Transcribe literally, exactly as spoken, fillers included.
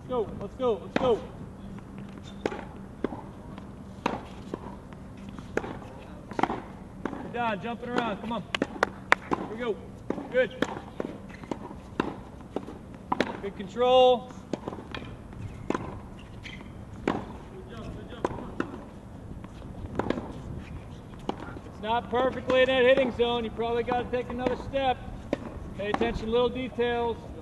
Let's go, let's go, let's go. Good down, jumping around, come on. Here we go. Good. Good control. Good jump, good jump, come on. It's not perfectly in that hitting zone. You probably got to take another step. Pay attention to little details.